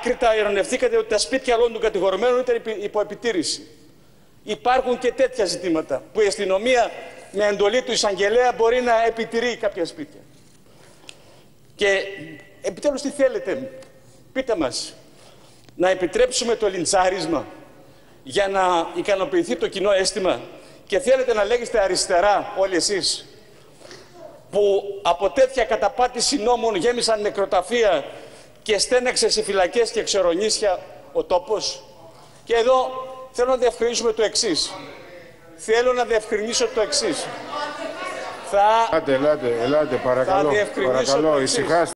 άκρητα ειρωνευτήκατε ότι τα σπίτια όλων των κατηγορουμένων ήταν υπό επιτήρηση. Υπάρχουν και τέτοια ζητήματα που η αστυνομία με εντολή του εισαγγελέα μπορεί να επιτηρεί κάποια σπίτια. Και επιτέλους τι θέλετε, πείτε μας, να επιτρέψουμε το λιντσάρισμα για να ικανοποιηθεί το κοινό αίσθημα και θέλετε να λέγεστε αριστερά όλοι εσείς που από τέτοια καταπάτηση νόμων γέμισαν νεκροταφεία και στέναξε σε φυλακές και ξερονίσια ο τόπος. Και εδώ θέλω να διευκρινίσουμε το εξής. Θέλω να διευκρινίσω το εξής. Ελάτε, παρακαλώ, ησυχάστε.